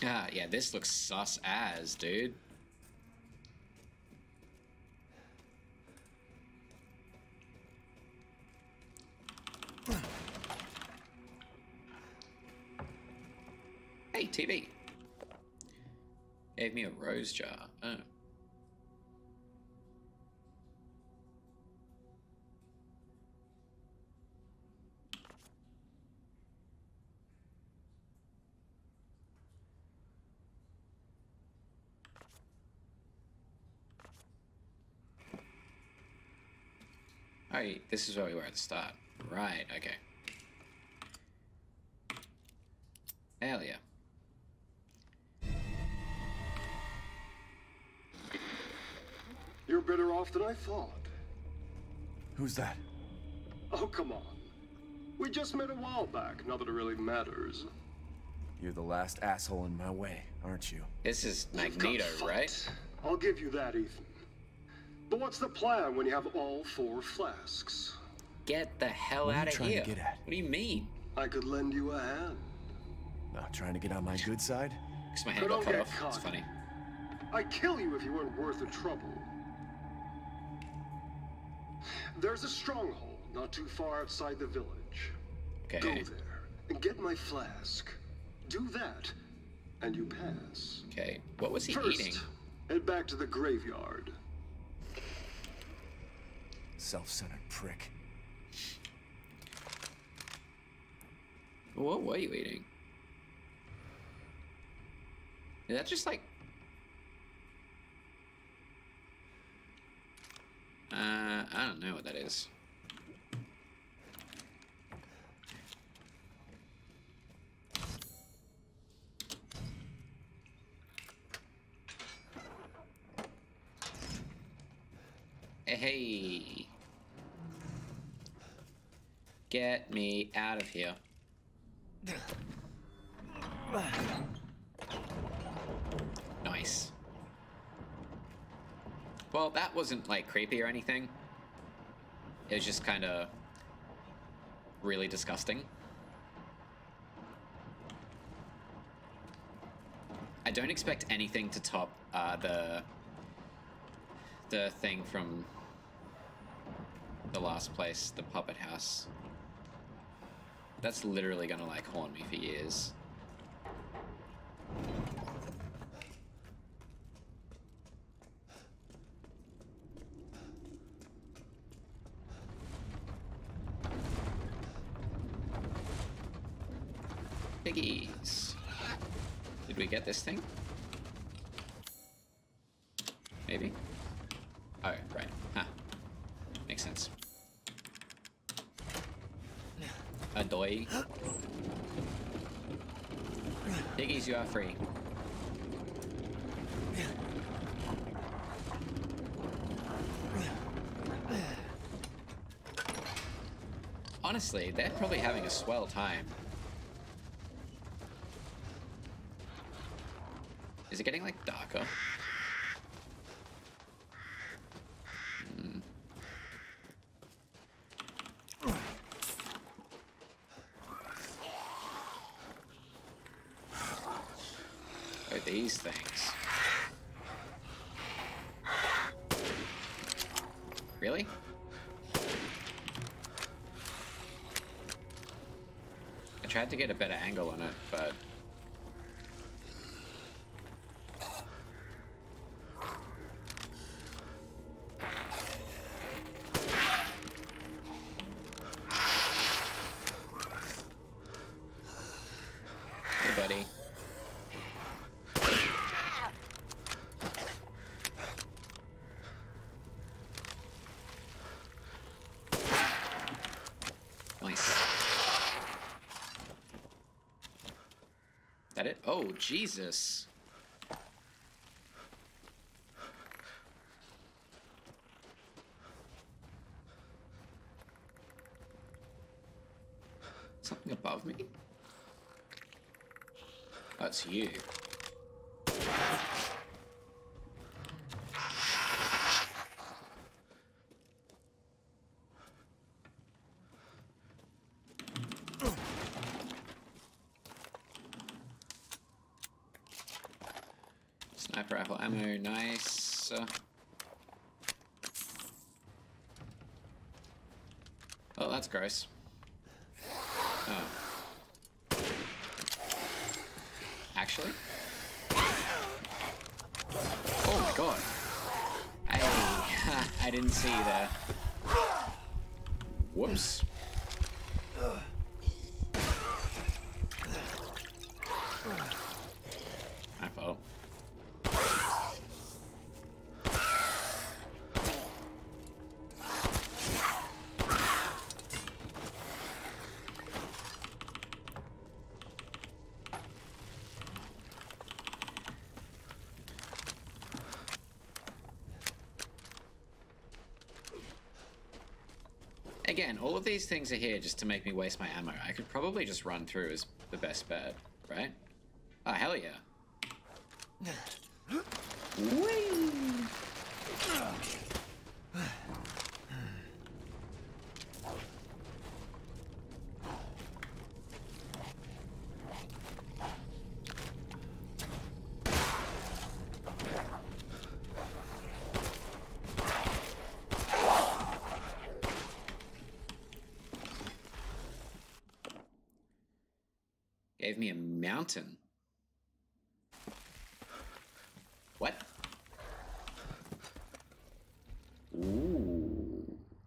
Ah, yeah, this looks sus as, dude. Hey, TV. Gave me a rose jar. Oh. Oh, this is where we were at the start. Right, okay. Hell yeah. You're better off than I thought. Who's that? Oh, come on. We just met a while back, not that it really matters. You're the last asshole in my way, aren't you? This is Magneto, right? I'll give you that, Ethan. But what's the plan when you have all 4 flasks? Get the hell What are out you of trying to here. get at? What do you mean? I could lend you a hand. Not trying to get on my good side? Because my hand got cut off. It's funny. I'd kill you if you weren't worth the trouble. There's a stronghold not too far outside the village. Okay. Go there and get my flask. Do that, and you pass. Okay. What was he First, eating? head back to the graveyard. Self-centered prick. What were you eating? Is that just like... I don't know what that is. Hey. Get me out of here. Nice. Well, that wasn't like creepy or anything. It was just kind of really disgusting. I don't expect anything to top the thing from the last place, the puppet house. That's literally gonna like haunt me for years. Piggies. Did we get this thing? Maybe. Oh, right. Huh. Makes sense. Adoy. Piggies, you are free. Honestly, they're probably having a swell time. Is it getting, like, darker? Oh, these things. Really? I tried to get a better angle on it, but... Hey, buddy. Nice. That it? Oh, Jesus. Something above me? Oh, it's you. Sniper rifle ammo, nice. Oh, that's gross. Oh. Actually? Oh my god. I didn't see that. Whoops. My fault. Again, all of these things are here just to make me waste my ammo. I could probably just run through as the best bet, right? Oh, hell yeah. Whee! Gave me a mountain. What? Ooh.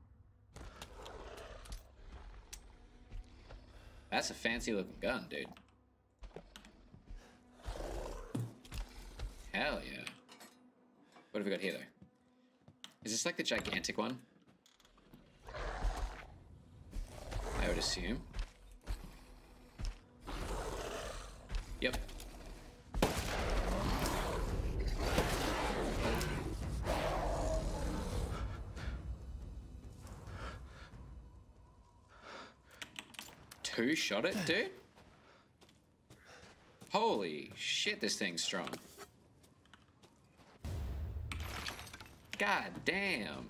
That's a fancy looking gun, dude. Hell yeah. What have we got here, though? Is this like the gigantic one? I would assume. Yep. Two shot it, dude? Holy shit, this thing's strong. God damn.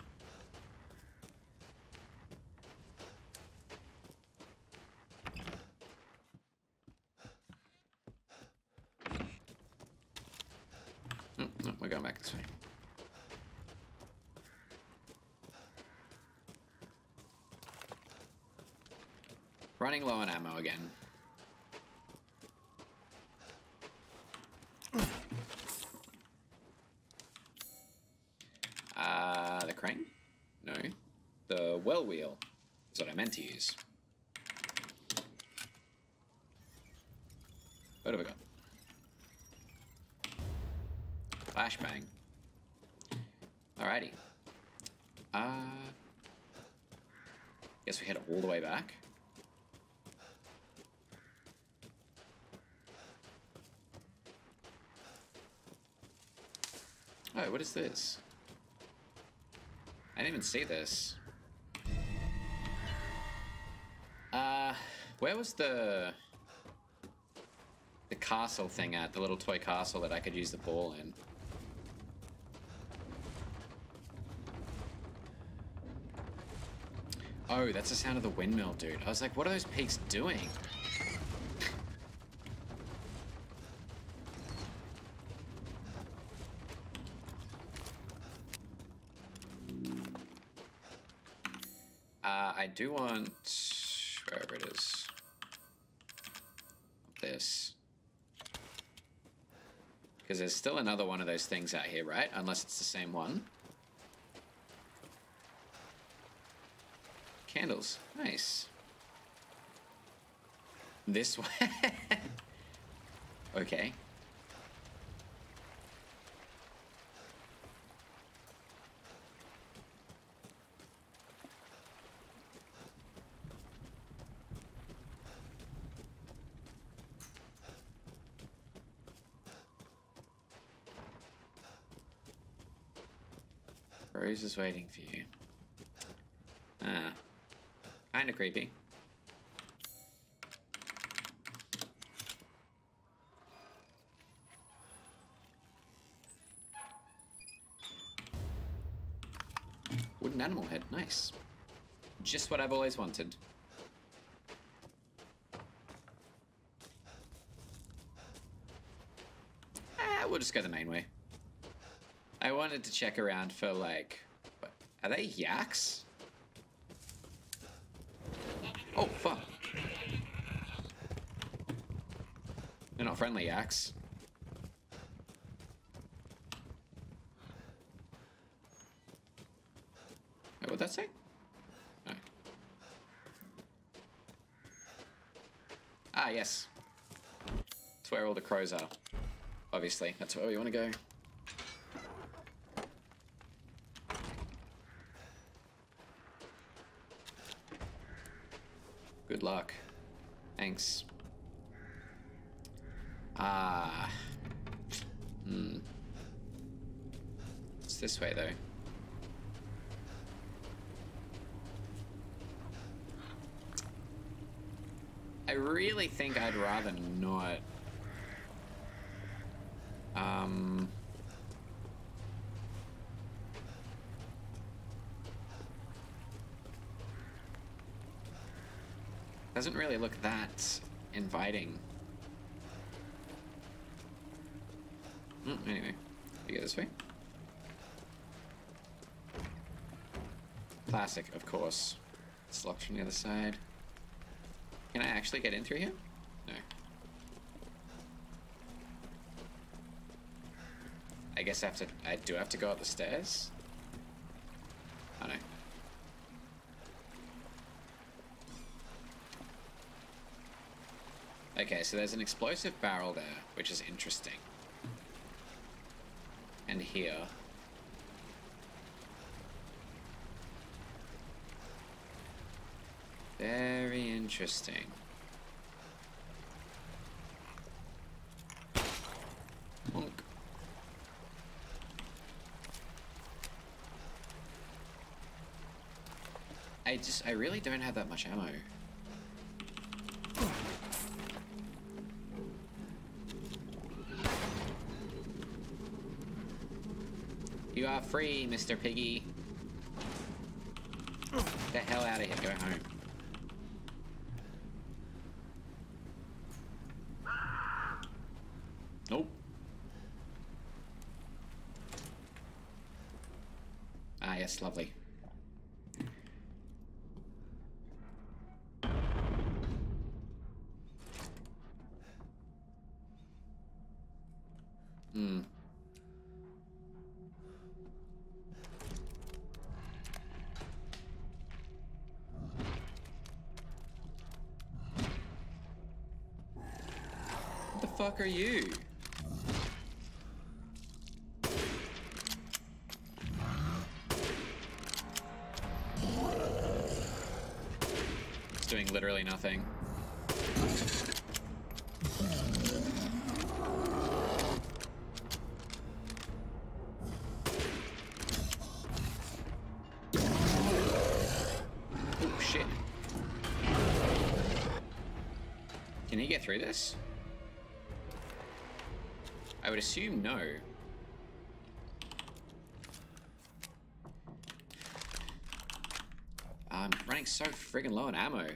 No, we're going back this way. Running low on ammo again. The crane? No. The well wheel is what I meant to use. What have we got? Flashbang. Alrighty. Guess we head all the way back. Oh, what is this? I didn't even see this. Where was the castle thing at? The little toy castle that I could use the ball in? Oh, that's the sound of the windmill, dude. I was like, what are those peaks doing? I do want, wherever it is, this. Because there's still another one of those things out here, right? Unless it's the same one. Candles, nice. This way? Okay. Rose is waiting for you. Ah. Kinda creepy. Wooden animal head, nice. Just what I've always wanted. We'll just go the main way. I wanted to check around for like, what, are they yaks? Oh fuck! They're not friendly yaks. Wait, what'd that say? No. Ah, yes. That's where all the crows are. Obviously, that's where we want to go. Good luck. Thanks. Ah. It's this way, though. I really think I'd rather not. Doesn't really look that inviting. Anyway, we go this way. Classic, of course. It's locked from the other side. Can I actually get in through here? No. I guess I do have to go up the stairs? Oh no. Okay, so there's an explosive barrel there, which is interesting. And here. Very interesting. Bonk. I really don't have that much ammo. You are free, Mr. Piggy. Get the hell out of here, go home. Nope. Ah, yes, lovely. What the fuck are you? It's doing literally nothing. Oh shit. Can he get through this? I would assume no. I'm running so friggin' low on ammo.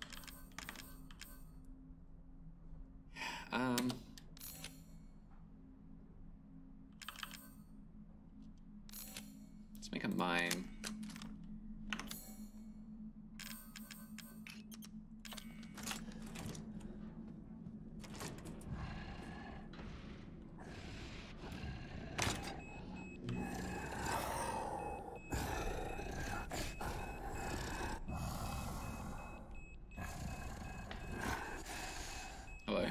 Let's make a mine. Hello.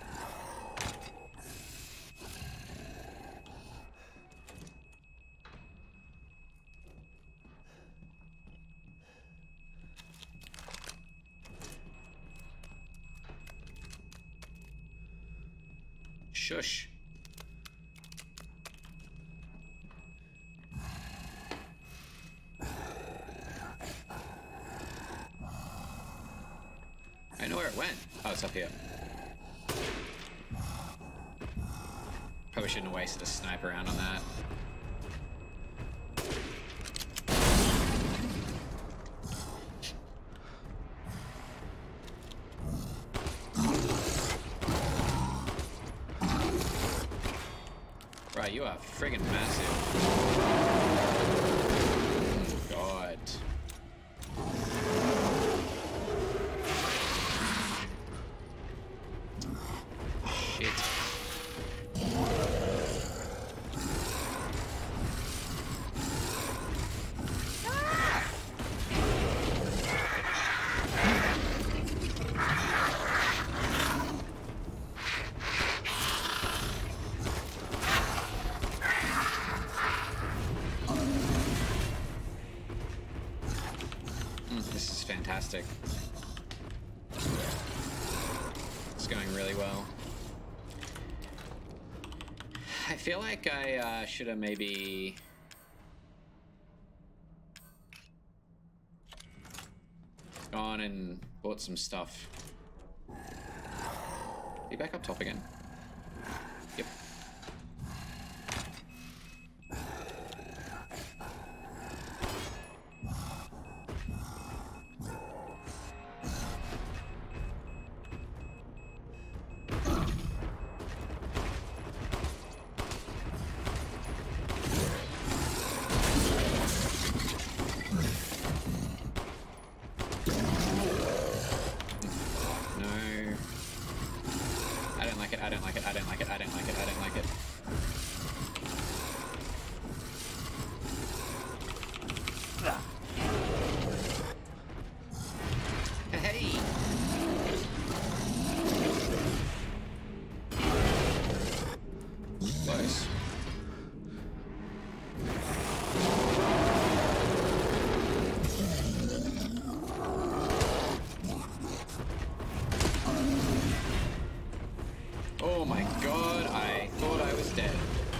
Shush. I know where it went. Oh, it's up here. Probably shouldn't have wasted a sniper round on that. Right, you are friggin' massive. Oh, God. Shit. This is fantastic. It's going really well. I feel like I should have maybe... gone and bought some stuff. Be back up top again. Yep. Oh my god, I thought I was dead.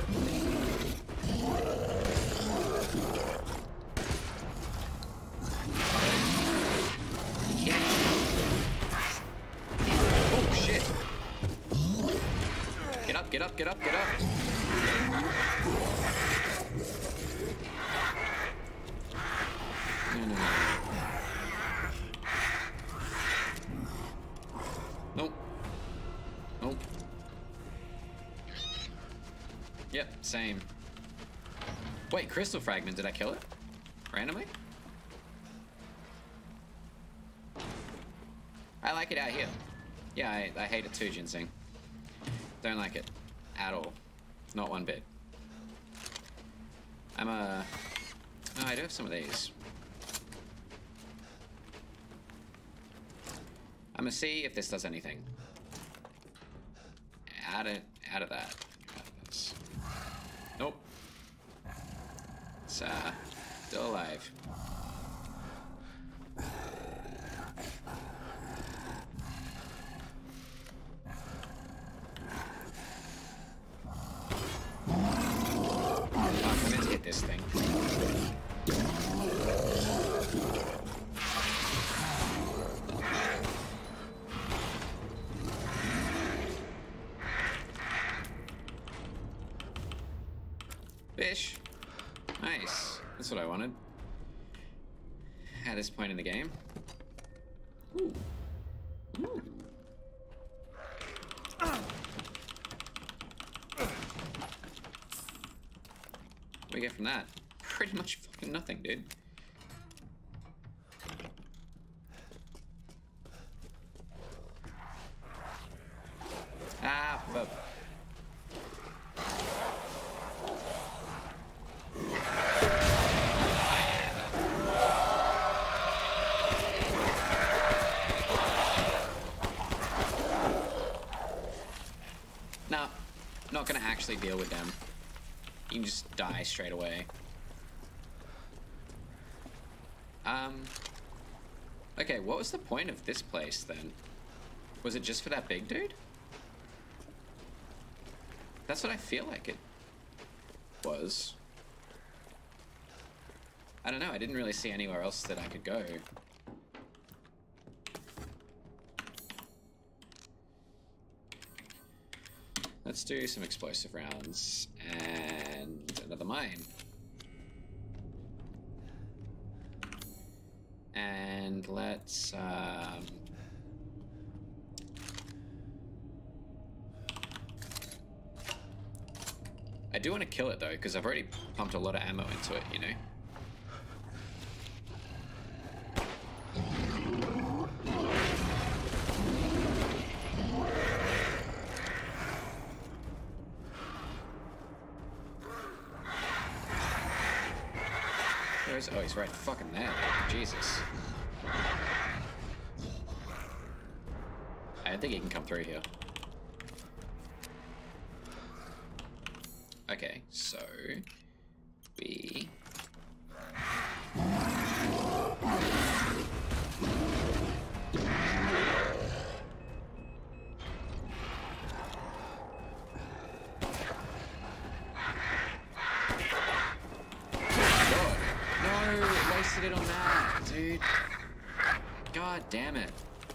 Oh shit. Get up, get up, get up, get up. No, no, no. Nope. Nope. Yep, same. Wait, crystal fragment, did I kill it? Randomly? I like it out here. Yeah, I hate it too, Ginseng. Don't like it. At all. Not one bit. I'm a... Oh, I do have some of these. I'm gonna see if this does anything. Out of that. Out of this. Nope. It's still alive. I'm meant to hit this thing. Fish. Nice. That's what I wanted. At this point in the game. Ooh. Ooh. What do we get from that? Pretty much fucking nothing, dude. Ah, fuck. No, not gonna actually deal with them. You can just die straight away. Okay, what was the point of this place then? Was it just for that big dude? That's what I feel like it was. I don't know, I didn't really see anywhere else that I could go. Let's do some explosive rounds and another mine. And let's I do want to kill it though, because I've already pumped a lot of ammo into it, you know? Oh, he's right fucking there. Jesus. I don't think he can come through here. Okay, so we it on that, dude. God damn it.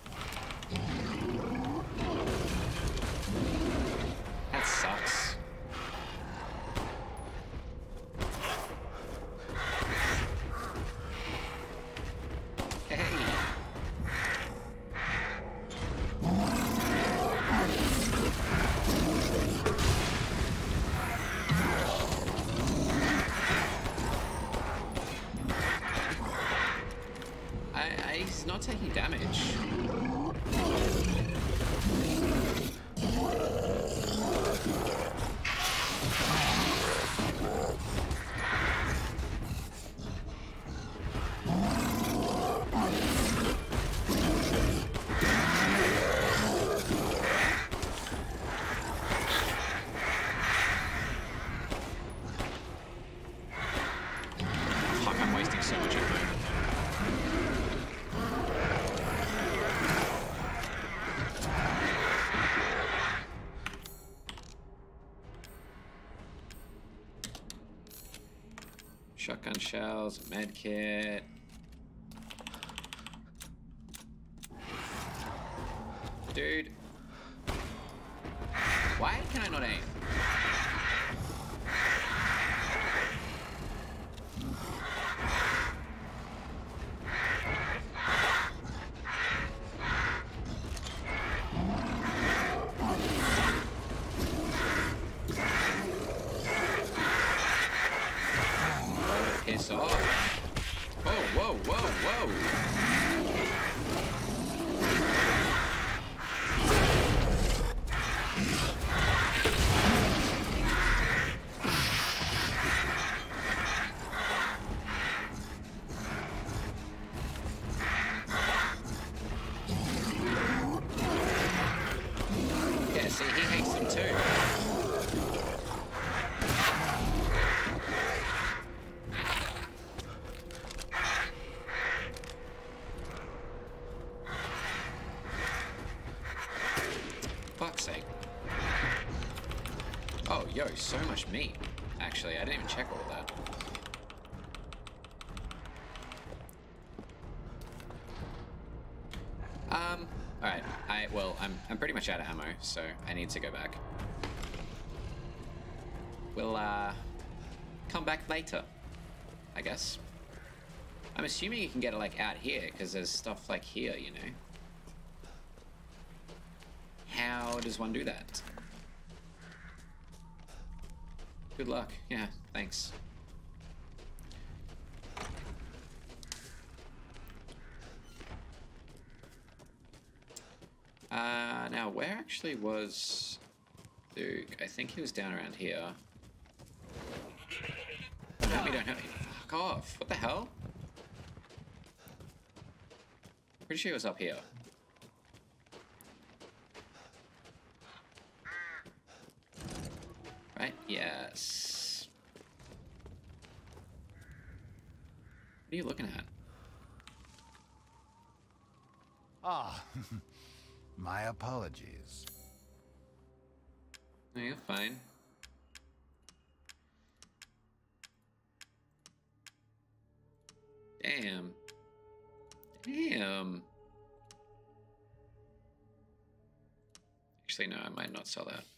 That sucks. Hey. He's not taking damage. Fuck, I'm wasting so much ammo. Shotgun shells, med kit. Dude. Why can I not aim? Piss off. Whoa, whoa, whoa, whoa. Yeah, see, he hates them too. Fuck's sake. Oh, yo, so much meat. Actually, I didn't even check all of that. Alright, well, I'm pretty much out of ammo, so I need to go back. We'll, come back later, I guess. I'm assuming you can get it, like, out here, because there's stuff, like, here, you know? How does one do that? Good luck. Yeah, thanks. Now, where actually was Duke? I think he was down around here. Don't hurt me, don't hurt me. Fuck off. What the hell? Pretty sure he was up here. Right? Yes. What are you looking at? Ah, my apologies. No, you're fine. Damn. Damn. Actually, no, I might not sell that.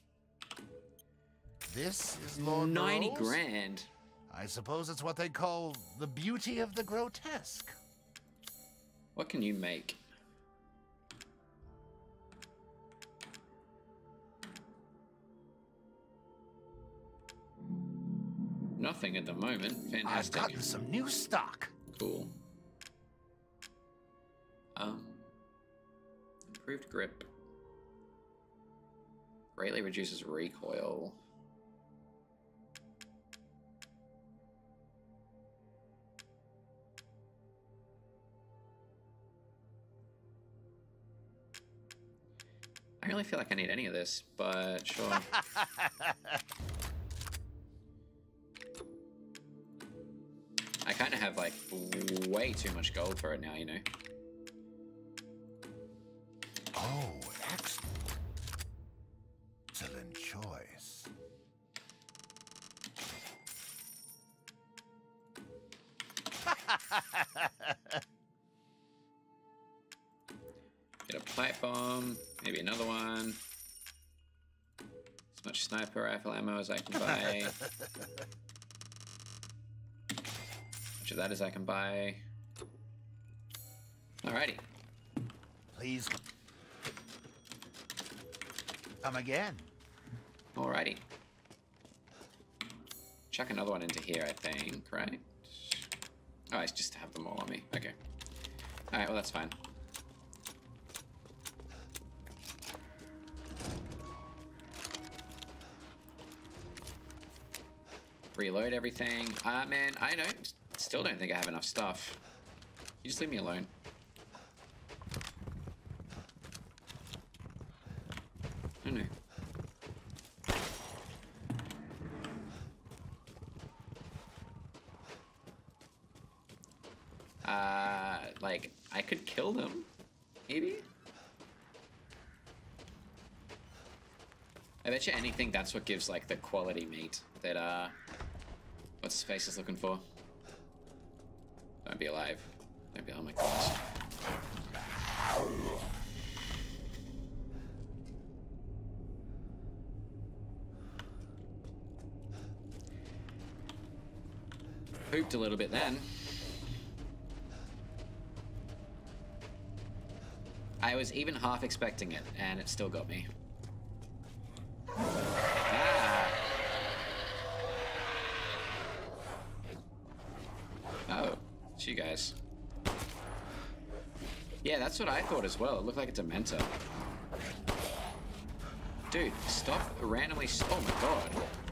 This is Lord 90 Rose? grand. I suppose it's what they call the beauty of the grotesque. What can you make? nothing at the moment. I've Fantastic. gotten some new stock. Cool. Improved grip. Greatly reduces recoil. I don't really feel like I need any of this, but sure. I kind of have like way too much gold for it now, you know. Oh, excellent choice. Get a pipe bomb, maybe another one. As much sniper rifle ammo as I can buy. Much of that as I can buy. Alrighty. Please come again. Alrighty. Chuck another one into here, I think, right? Oh, it's just to have them all on me. Okay. Alright, well that's fine. Reload everything. Man, I still don't think I have enough stuff. You just leave me alone. I don't know. Like, I could kill them, maybe? I bet you anything that's what gives, like, the quality meat that, what's his face is looking for? Don't be alive. Don't be, oh my goodness. Pooped a little bit then. I was even half expecting it, and it still got me. Ah. Oh, it's you guys. Yeah, that's what I thought as well. It looked like a Dementor. Dude, stop randomly. Oh my god.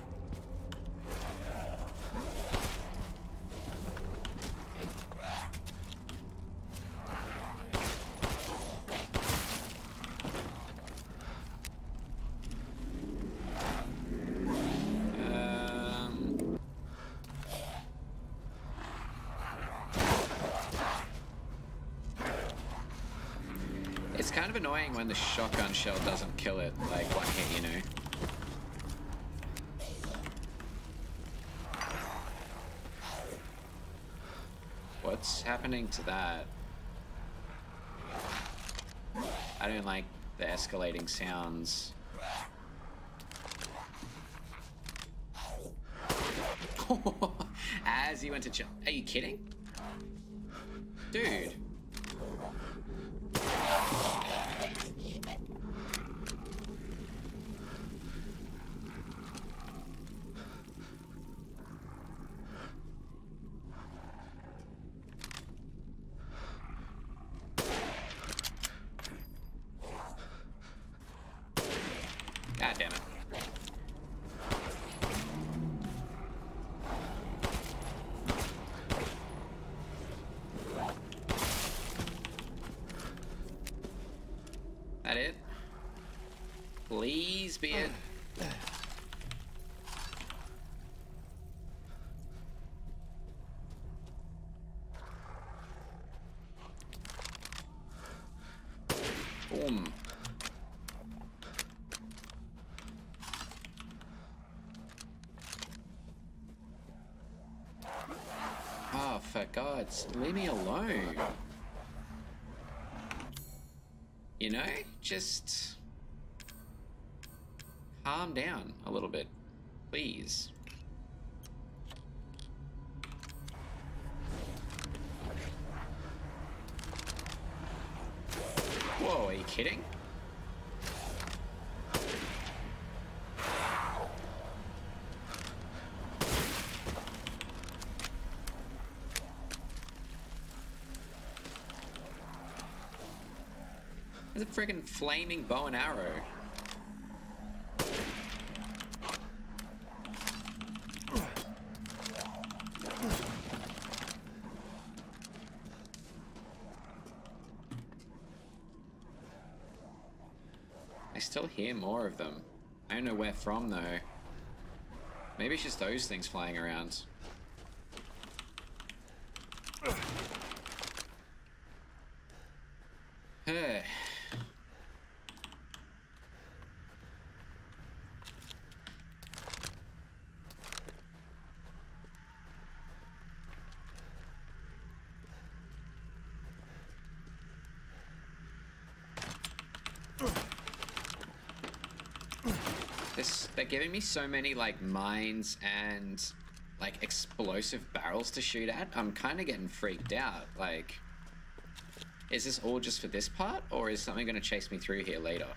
It's kind of annoying when the shotgun shell doesn't kill it, like one hit, you know. What's happening to that? I don't like the escalating sounds. As he went to chill. Are you kidding? Dude. God damn it. That it? Please be it. Boom. Oh, for God's, leave me alone. You know, just calm down a little bit, please. Whoa, are you kidding? There's a freaking flaming bow and arrow. I still hear more of them. I don't know where from though. Maybe it's just those things flying around. They're giving me so many like mines and like explosive barrels to shoot at. I'm kind of getting freaked out. Like, is this all just for this part, or is something going to chase me through here later?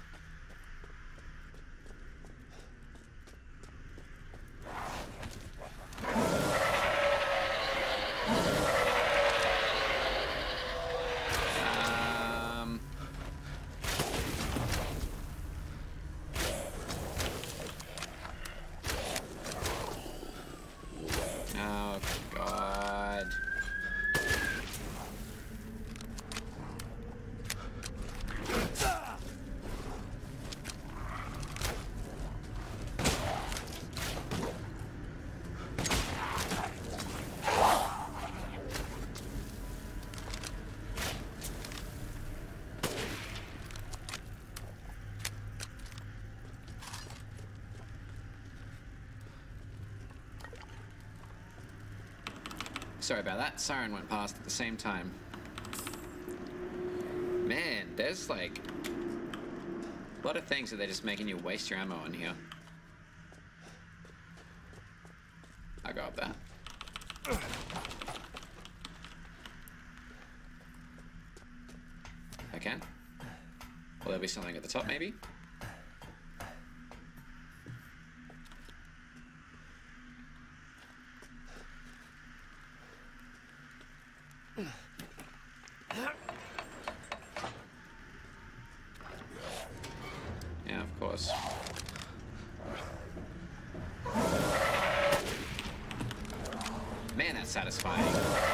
Sorry about that. Siren went past at the same time. Man, there's like a lot of things that they're just making you waste your ammo on here. I got that. I can. Will there be something at the top, maybe? Yeah, of course. Man, that's satisfying.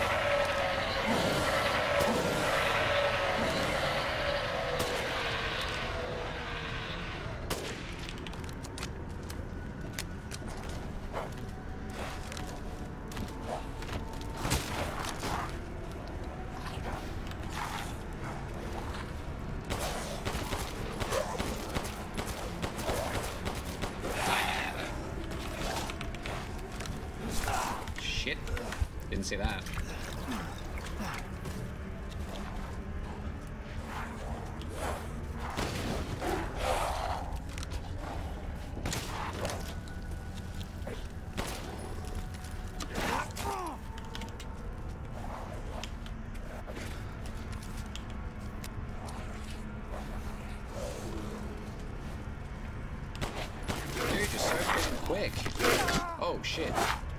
Shit. Didn't see that. Dude, you're so freaking quick. Oh, shit.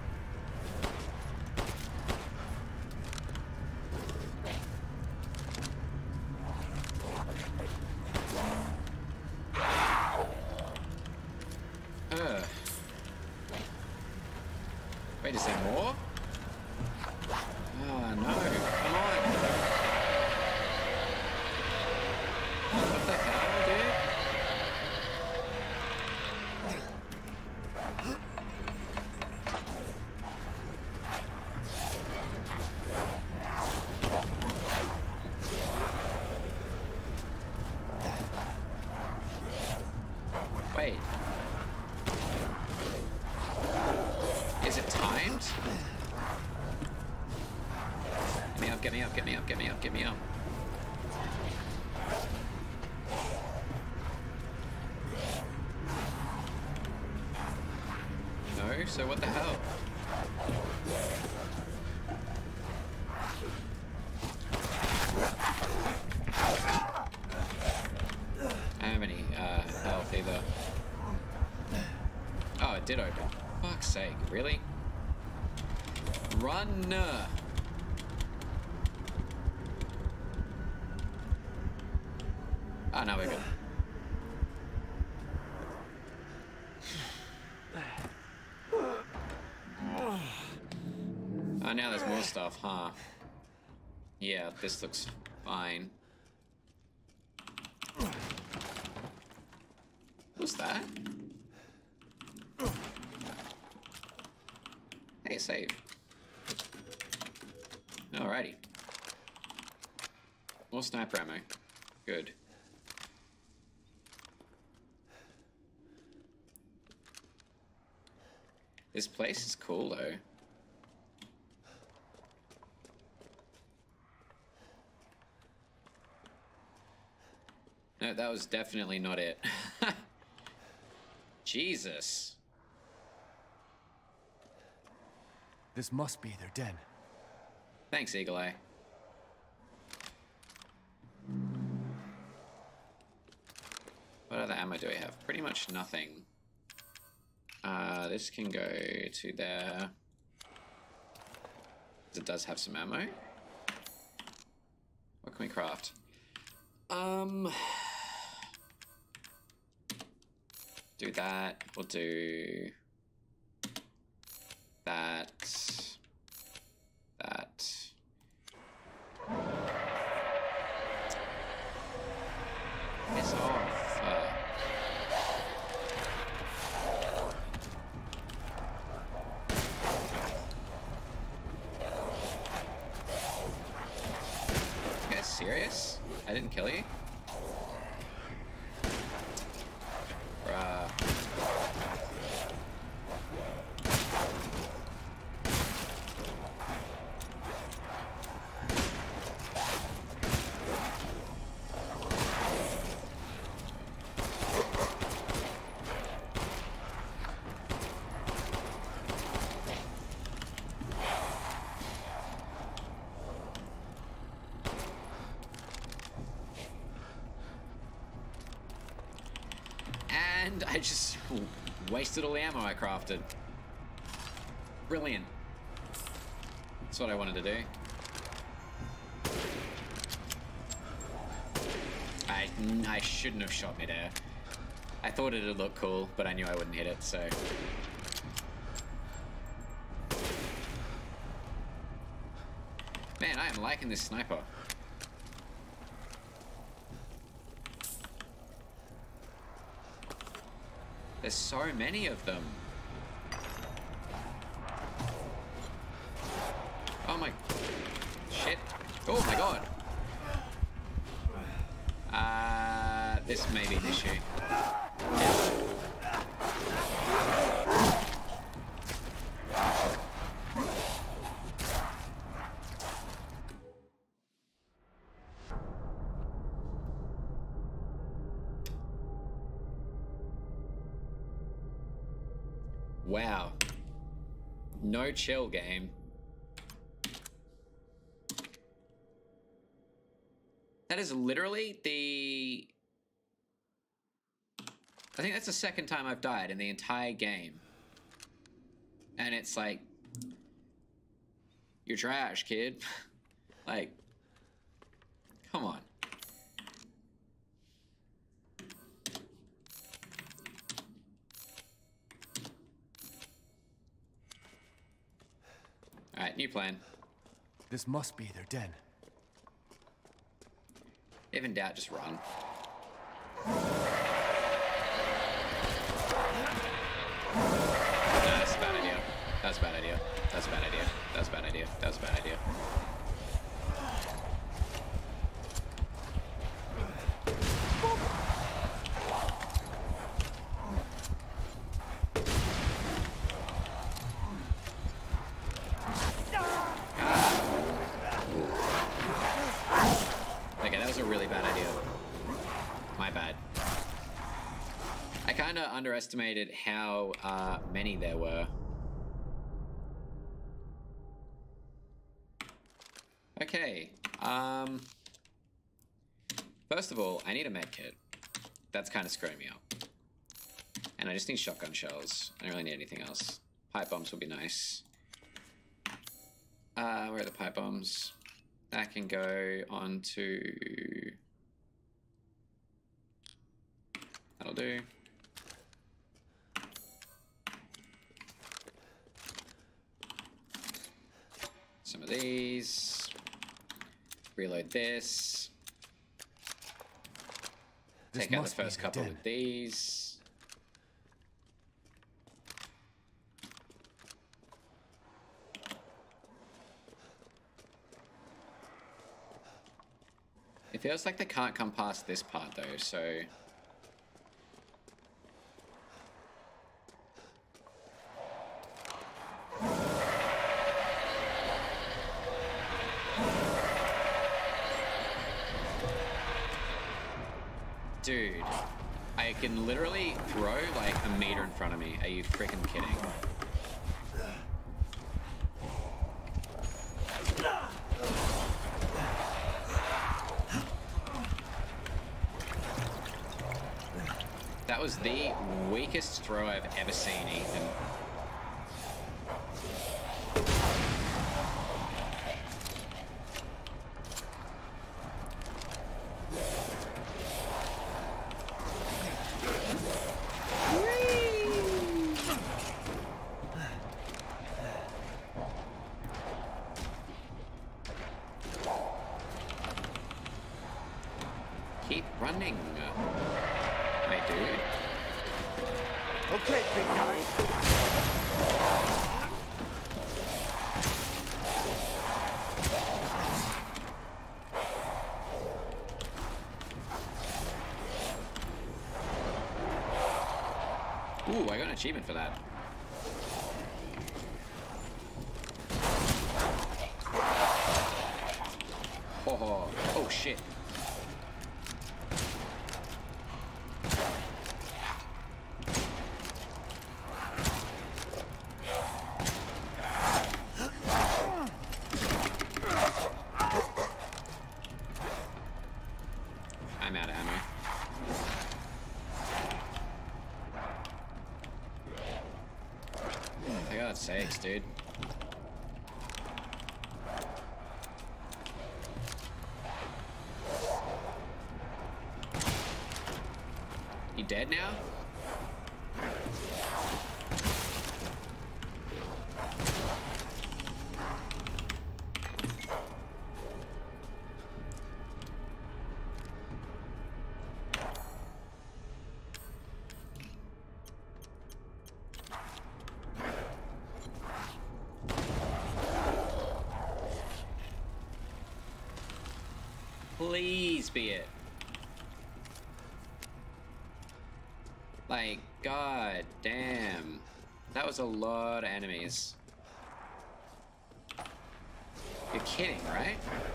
Wait, is there more? Oh no, come on. What the hell, dude? Wait. Is it timed? Get me up, get me up, get me up, get me up. No, so what the hell? I don't have any health either. Oh, it did open. Fuck's sake, really? Run! Oh, no, we're good. Oh, now there's more stuff, huh? Yeah, this looks fine. What's that? Hey, save. Alrighty. More sniper ammo. Good. This place is cool, though. No, that was definitely not it. Jesus. This must be their den. Thanks, Eagle Eye. What other ammo do we have? Pretty much nothing. This can go to there. It does have some ammo. What can we craft? Do that. We'll do that. That. Piss off. You guys serious? I didn't kill you? Bruh. And I just wasted all the ammo I crafted. Brilliant. That's what I wanted to do. I shouldn't have shot midair. I thought it'd look cool, but I knew I wouldn't hit it, so... Man, I am liking this sniper. There's so many of them. Oh my... Shit. Oh my god. This may be an issue. Wow. No chill game. That is literally the... I think that's the second time I've died in the entire game. And it's like... You're trash, kid. Like... Come on. Alright, new plan. This must be their den. If in doubt, just run. No, that's a bad idea. That's a bad idea. That's a bad idea. That's a bad idea. That's a bad idea. Okay, that was a really bad idea. My bad. I kind of underestimated how many there were. Okay. First of all, I need a med kit. That's kind of screwing me up. And I just need shotgun shells. I don't really need anything else. Pipe bombs would be nice. Where are the pipe bombs? That can go on to... do. Some of these. Reload this. Take out the first couple of these. It feels like they can't come past this part though, so... Dude, I can literally throw like a meter in front of me. Are you freaking kidding? That was the weakest throw I've ever seen, Ethan. Keep running, my dude. Okay, big guy. Ooh, I got an achievement for that. Oh, oh shit. I'm out of ammo. For God's sakes, dude. You dead now? Please be it. Like, god damn. That was a lot of enemies. You're kidding, right?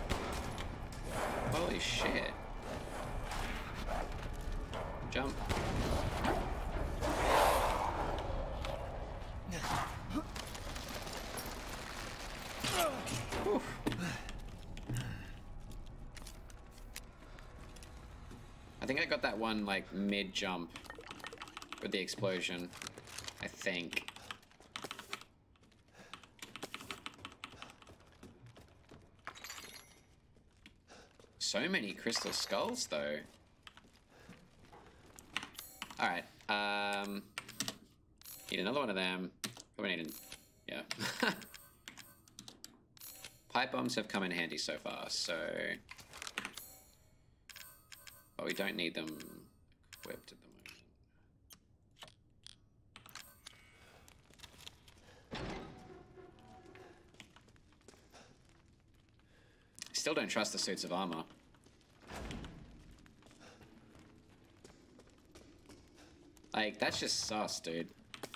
Holy shit. Jump. Oof. I think I got that one, like, mid-jump with the explosion. I think. So many crystal skulls, though. Alright, need another one of them. Probably need yeah. Pipe bombs have come in handy so far, so... But we don't need them equipped at the moment. Still don't trust the suits of armor. Like, that's just sus, dude.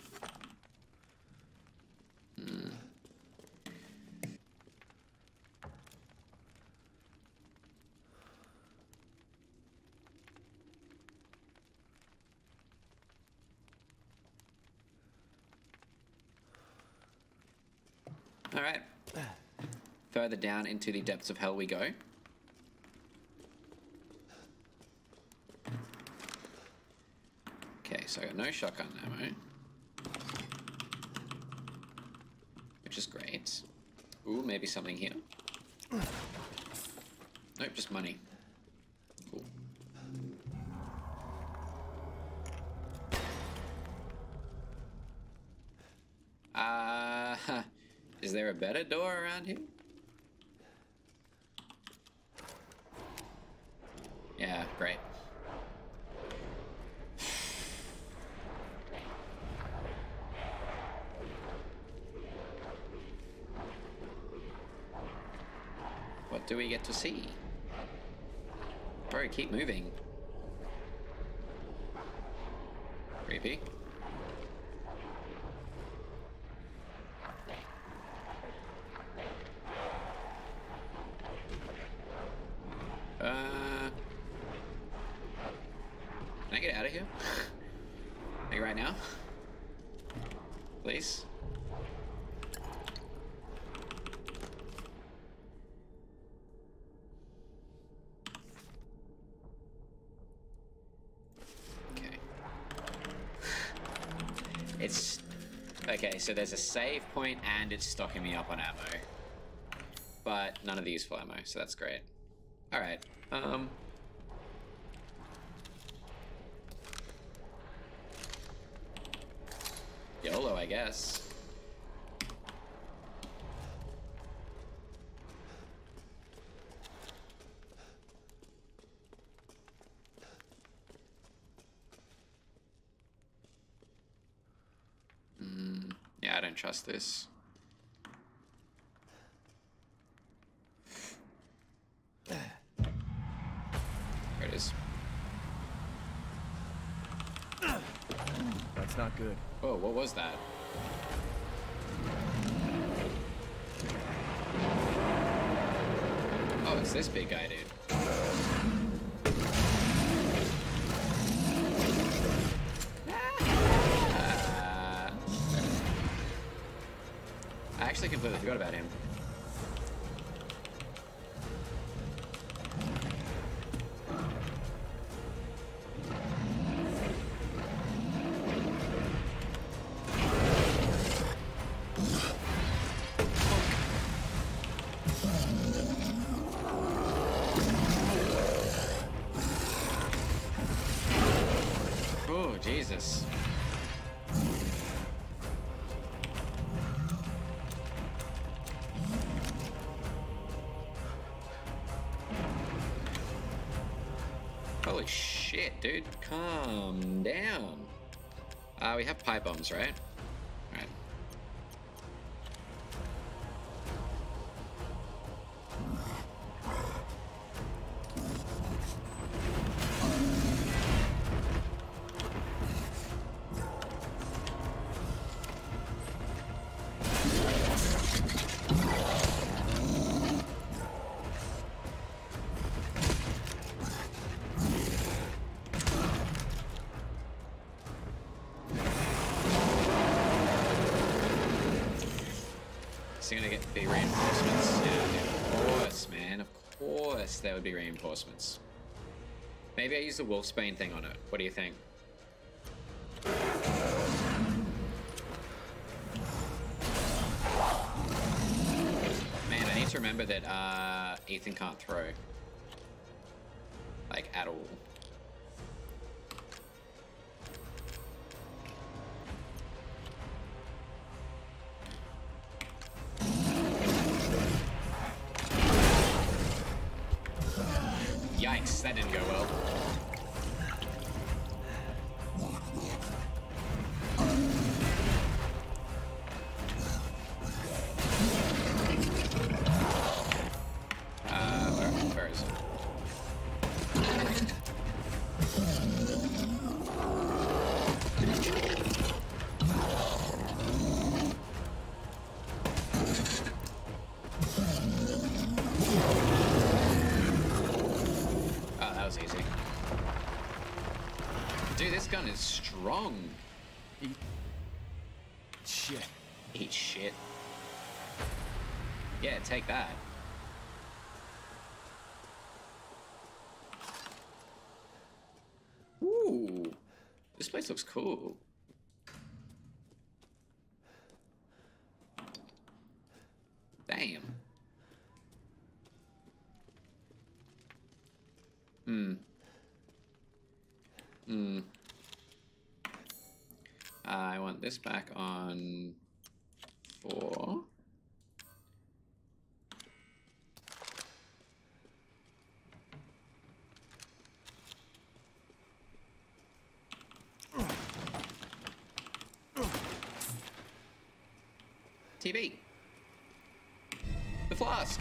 Alright. Further down into the depths of hell we go. Okay, so I got no shotgun ammo. Which is great. Ooh, maybe something here. Nope, just money. Cool. Is there a better door around here? Yeah, great. What do we get to see? Bro, keep moving. Creepy. Can I get out of here? Like right now? Please? Okay. It's... Okay, so there's a save point and it's stocking me up on ammo. But none of these full ammo, so that's great. Alright, YOLO, I guess. Yeah, I don't trust this. There it is. That's not good. Oh, what was that? Oh, it's this big guy, dude. I actually completely forgot about him. Oh, Jesus. Holy shit, dude. Calm down. We have pipe bombs, right? Alright. Is he gonna get big reinforcements? Yeah, of course, man. Of course there would be reinforcements. Maybe I use the Wolfsbane thing on it. What do you think? Man, I need to remember that Ethan can't throw. Like, at all. Yikes, that didn't go well. Where is it? Easy. Dude, this gun is strong. Eat shit. Eat shit. Yeah, take that. Ooh, this place looks cool. Damn. I want this back on 4. TV. The flask.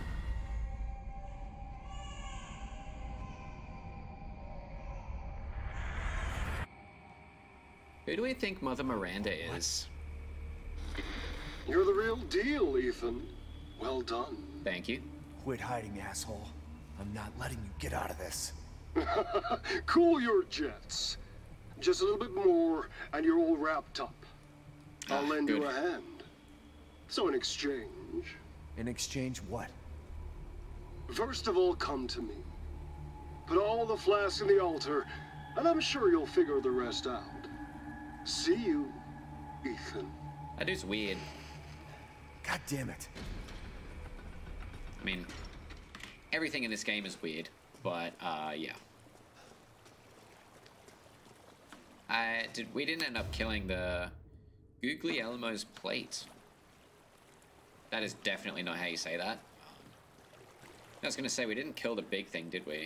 Who do we think Mother Miranda is? You're the real deal, Ethan. Well done. Thank you. Quit hiding, asshole. I'm not letting you get out of this. Cool your jets. Just a little bit more, and you're all wrapped up. I'll lend you good. a hand. So in exchange, In exchange, what? first of all, come to me. Put all the flasks in the altar, and I'm sure you'll figure the rest out. See you, Ethan. That dude's weird. God damn it. I mean, everything in this game is weird, but, yeah. We didn't end up killing the Guglielmo's plate. That is definitely not how you say that. I was gonna say, we didn't kill the big thing, did we?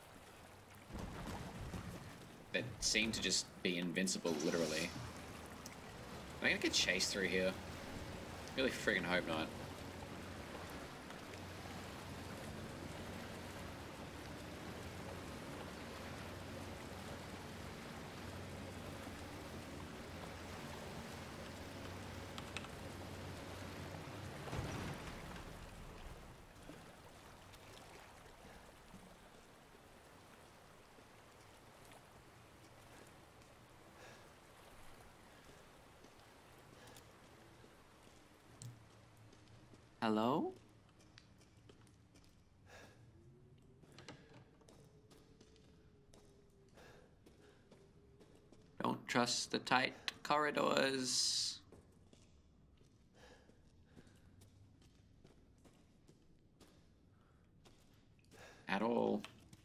That seemed to just be invincible, literally. Am I gonna get chased through here? Really friggin' hope not. Hello? Don't trust the tight corridors. At all.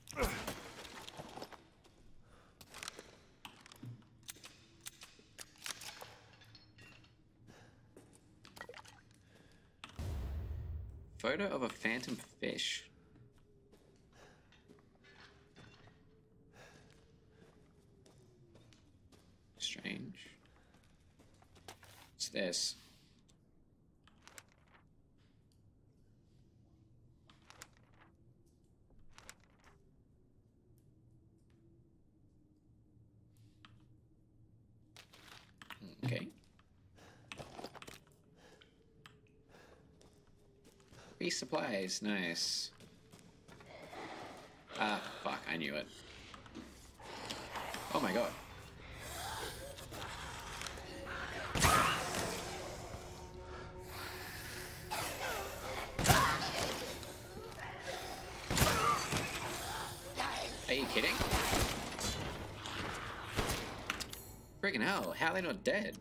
Photo of a phantom fish. Strange. What's this? Okay. Supplies, nice. Ah, fuck, I knew it. Oh my god. Are you kidding? Friggin' hell, how are they not dead?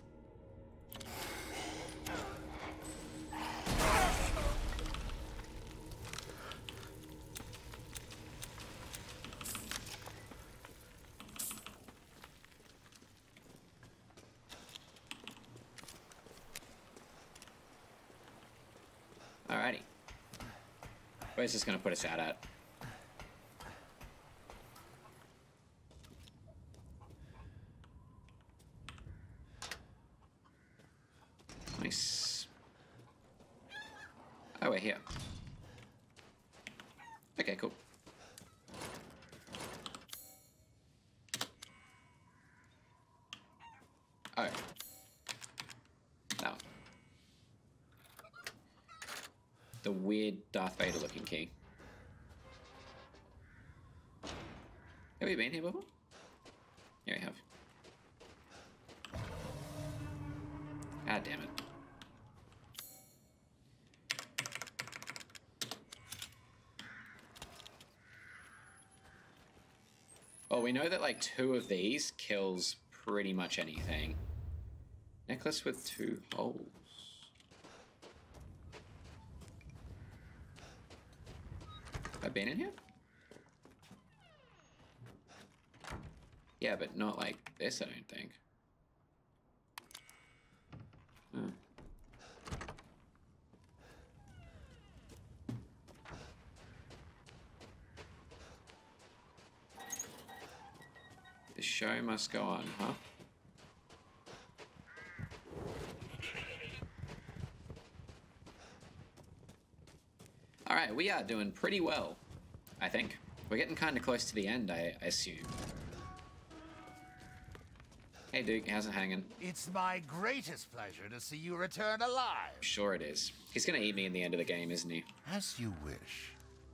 Alrighty. Where's this gonna put us out at? Nice. Oh, we're here. Okay, cool. Oh. That one. The weird Darth Vader looking key. Have we been here before? Yeah, we have. Ah, damn it. Oh, we know that like 2 of these kills pretty much anything. Necklace with 2 holes. Have I been in here? Yeah, but not like this, I don't think. show must go on, huh? Alright, we are doing pretty well, I think. We're getting kind of close to the end, I assume. Hey Duke, how's it hanging? It's my greatest pleasure to see you return alive. Sure it is. He's gonna eat me in the end of the game, isn't he? As you wish.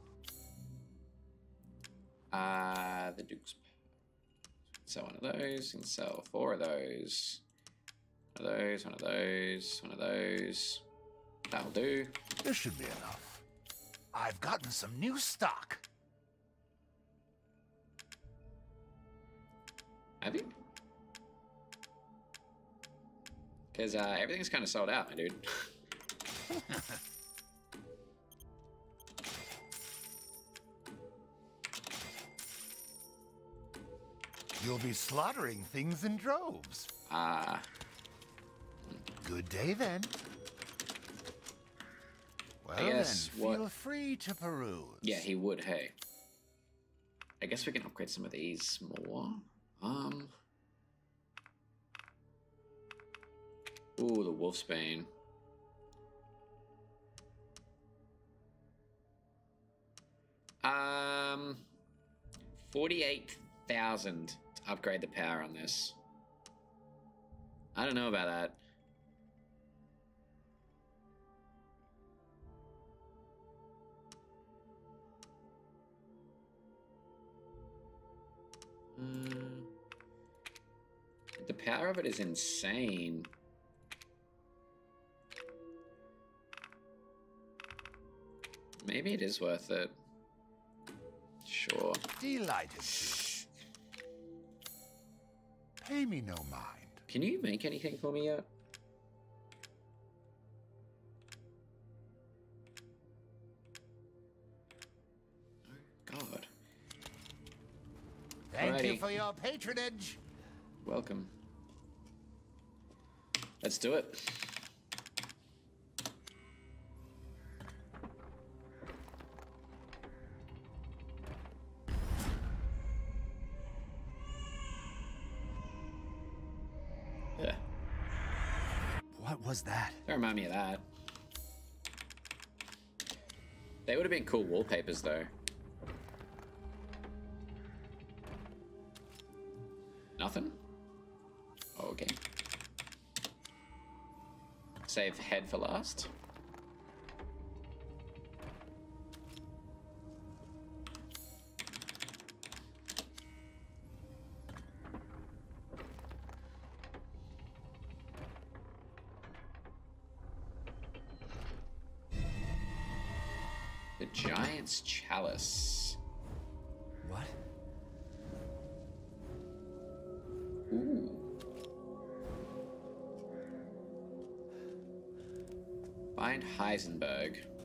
The Duke's... Sell one of those, and sell 4 of those. One of those, one of those, one of those. That'll do. This should be enough. I've gotten some new stock. Have you? Because everything's kind of sold out, my dude. You'll be slaughtering things in droves. Good day, then. Well, then, feel free to peruse. Yeah, he would, hey. I guess we can upgrade some of these more. Ooh, the Wolfsbane. Um, 48,000 to upgrade the power on this. I don't know about that. The power of it is insane. Maybe it is worth it. Sure. Delighted to. Pay me no mind. Can you make anything for me yet? Oh, God. Thank you Alrighty. for your patronage. Welcome. Let's do it. Yeah. What was that? Don't remind me of that. They would have been cool wallpapers, though. Nothing? Okay. Save head for last. The Giant's Chalice. What? Ooh. Find Heisenberg.